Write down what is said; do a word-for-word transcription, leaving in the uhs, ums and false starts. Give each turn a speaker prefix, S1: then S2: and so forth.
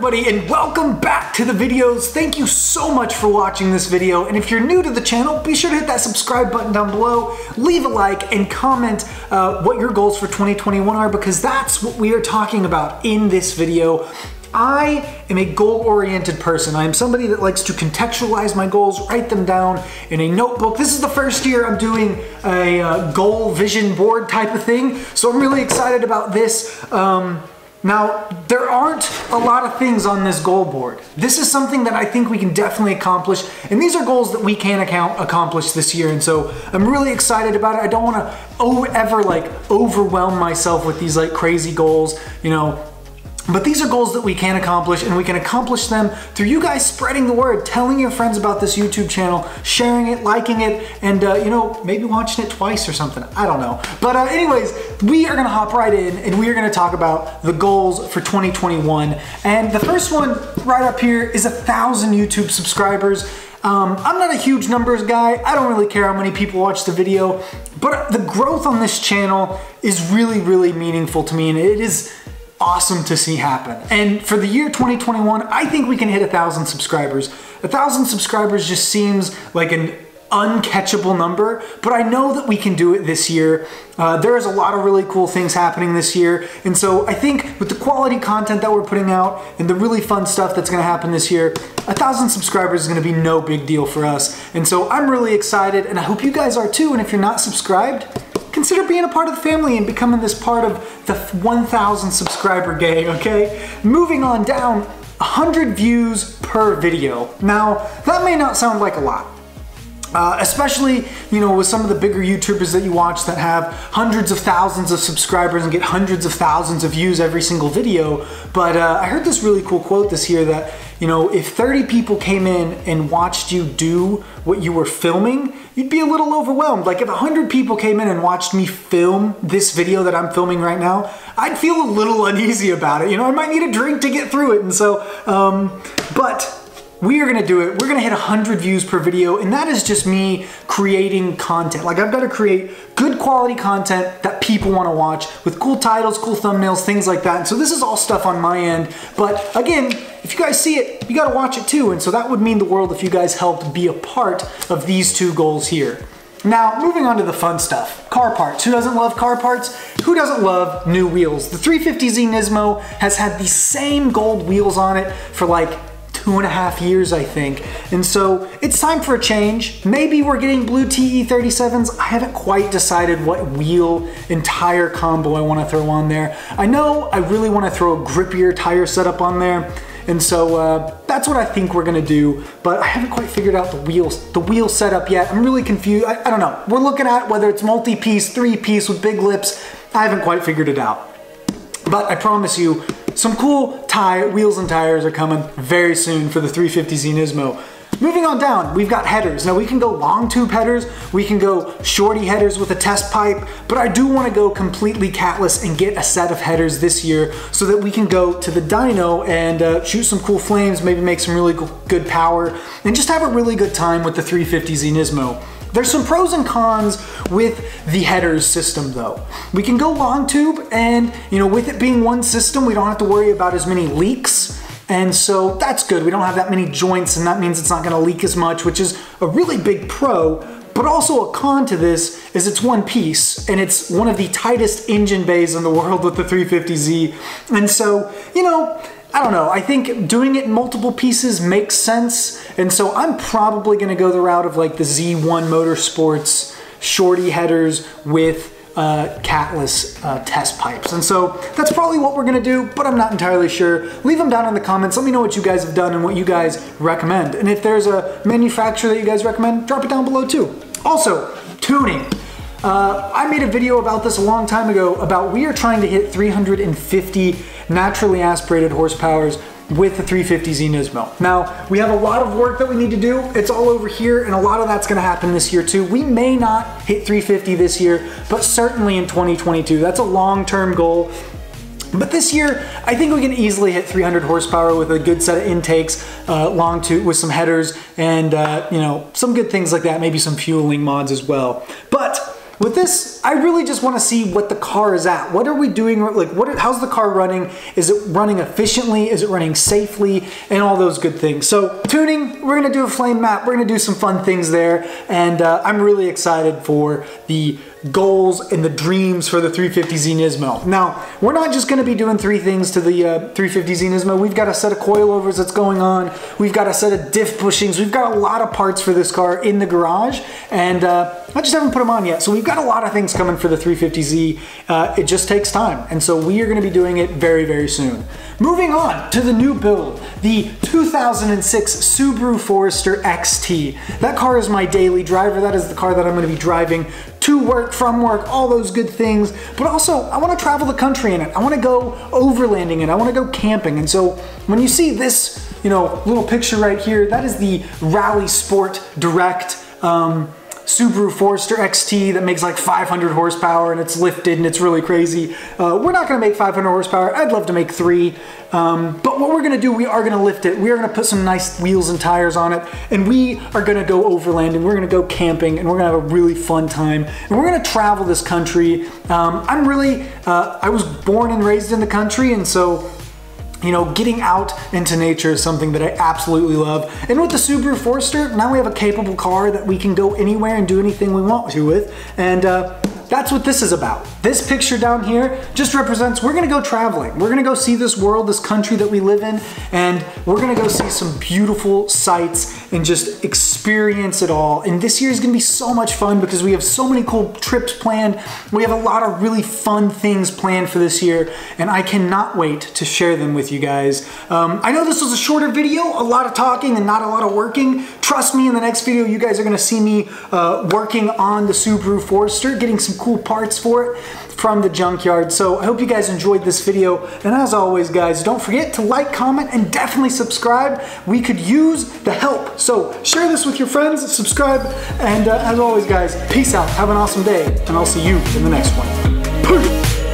S1: everybody, and welcome back to the videos. Thank you so much for watching this video, and if you're new to the channel, be sure to hit that subscribe button down below, leave a like, and comment uh, what your goals for twenty twenty-one are, because that's what we are talking about in this video. I am a goal-oriented person. I am somebody that likes to contextualize my goals, write them down in a notebook. This is the first year I'm doing a uh, goal vision board type of thing, so I'm really excited about this. Um, Now, there aren't a lot of things on this goal board. This is something that I think we can definitely accomplish, and these are goals that we can account accomplish this year, and so I'm really excited about it. I don't want to oh, ever like overwhelm myself with these like crazy goals, you know, but these are goals that we can accomplish, and we can accomplish them through you guys spreading the word, telling your friends about this YouTube channel, sharing it, liking it, and uh, you know, maybe watching it twice or something. I don't know. But uh, anyways, we are gonna hop right in, and we are gonna talk about the goals for twenty twenty-one. And the first one right up here is a thousand YouTube subscribers. Um, I'm not a huge numbers guy. I don't really care how many people watch the video, but the growth on this channel is really, really meaningful to me, and it is awesome to see happen. And for the year twenty twenty-one, I think we can hit a thousand subscribers. A thousand subscribers just seems like an uncatchable number, but I know that we can do it this year. Uh, there's a lot of really cool things happening this year, and so I think with the quality content that we're putting out and the really fun stuff that's gonna happen this year, a thousand subscribers is gonna be no big deal for us. And so I'm really excited, and I hope you guys are too, and if you're not subscribed, consider being a part of the family and becoming this part of the one thousand subscriber gang, okay? Moving on down, one hundred views per video. Now, that may not sound like a lot. Uh, especially, you know, with some of the bigger YouTubers that you watch that have hundreds of thousands of subscribers and get hundreds of thousands of views every single video. But uh, I heard this really cool quote this year that, you know, if thirty people came in and watched you do what you were filming, you'd be a little overwhelmed. Like if one hundred people came in and watched me film this video that I'm filming right now, I'd feel a little uneasy about it. You know, I might need a drink to get through it. And so, um, but we are gonna do it. We're gonna hit one hundred views per video, and that is just me creating content. Like I've gotta create good quality content that people wanna watch with cool titles, cool thumbnails, things like that. And so this is all stuff on my end, but again, if you guys see it, you gotta watch it too, and so that would mean the world if you guys helped be a part of these two goals here. Now, moving on to the fun stuff. Car parts. Who doesn't love car parts? Who doesn't love new wheels? The three fifty Z Nismo has had the same gold wheels on it for like two and a half years, I think. And so it's time for a change. Maybe we're getting blue T E thirty-sevens. I haven't quite decided what wheel entire combo I want to throw on there. I know I really want to throw a grippier tire setup on there. And so uh, that's what I think we're gonna do, but I haven't quite figured out the wheels, the wheel setup yet. I'm really confused. I, I don't know. We're looking at whether it's multi-piece, three-piece with big lips. I haven't quite figured it out. But I promise you, some cool tire, wheels and tires are coming very soon for the three fifty Z Nismo. Moving on down, we've got headers. Now we can go long tube headers, we can go shorty headers with a test pipe, but I do want to go completely catless and get a set of headers this year so that we can go to the dyno and uh, shoot some cool flames, maybe make some really good power, and just have a really good time with the three fifty Z Nismo. There's some pros and cons with the headers system though. We can go long tube, and you know, with it being one system, we don't have to worry about as many leaks. And so that's good. We don't have that many joints, and that means it's not gonna leak as much, which is a really big pro. But also a con to this is it's one piece, and it's one of the tightest engine bays in the world with the three fifty Z. And so, you know, I don't know, I think doing it in multiple pieces makes sense. And so I'm probably gonna go the route of like the Z one Motorsports shorty headers with uh, catless uh, test pipes. And so that's probably what we're gonna do, but I'm not entirely sure. Leave them down in the comments. Let me know what you guys have done and what you guys recommend. And if there's a manufacturer that you guys recommend, drop it down below too. Also, tuning. Uh, I made a video about this a long time ago about we are trying to hit three hundred fifty naturally aspirated horsepowers with the three fifty Z Nismo. Now, we have a lot of work that we need to do. It's all over here, and a lot of that's gonna happen this year too. We may not hit three fifty this year, but certainly in twenty twenty-two. That's a long-term goal. But this year, I think we can easily hit three hundred horsepower with a good set of intakes, uh, long tube with some headers, and uh, you know, some good things like that, maybe some fueling mods as well. But with this, I really just want to see what the car is at. What are we doing? Like, what? How's the car running? Is it running efficiently? Is it running safely? And all those good things. So tuning, we're gonna do a flame map. We're gonna do some fun things there, and uh, I'm really excited for the goals and the dreams for the three fifty Z Nismo. Now, we're not just gonna be doing three things to the uh, three fifty Z Nismo. We've got a set of coilovers that's going on. We've got a set of diff bushings. We've got a lot of parts for this car in the garage, and uh, I just haven't put them on yet. So we've got a lot of things coming for the three fifty Z. Uh, it just takes time, and so we are gonna be doing it very, very soon. Moving on to the new build, the two thousand six Subaru Forester X T. That car is my daily driver. That is the car that I'm gonna be driving to work, from work, all those good things. But also, I wanna travel the country in it. I wanna go overlanding in it. I wanna go camping. And so when you see this, you know, little picture right here, that is the Rally Sport Direct um, Subaru Forester X T that makes like five hundred horsepower, and it's lifted and it's really crazy. Uh, we're not gonna make five hundred horsepower. I'd love to make three. Um, but what we're gonna do, we are gonna lift it. We are gonna put some nice wheels and tires on it, and we are gonna go overlanding. We're gonna go camping, and we're gonna have a really fun time. And we're gonna travel this country. Um, I'm really, uh, I was born and raised in the country, and so you know, getting out into nature is something that I absolutely love. And with the Subaru Forester, now we have a capable car that we can go anywhere and do anything we want to with. And uh, that's what this is about. This picture down here just represents we're gonna go traveling. We're gonna go see this world, this country that we live in, and we're gonna go see some beautiful sights and just experience it all. And this year is gonna be so much fun because we have so many cool trips planned. We have a lot of really fun things planned for this year, and I cannot wait to share them with you guys. Um, I know this was a shorter video, a lot of talking and not a lot of working. Trust me, in the next video, you guys are gonna see me uh, working on the Subaru Forester, getting some cool parts for it from the junkyard. So I hope you guys enjoyed this video, and as always guys, don't forget to like, comment, and definitely subscribe. We could use the help, so share this with your friends, subscribe, and uh, as always guys, peace out, have an awesome day, and I'll see you in the next one. Peace.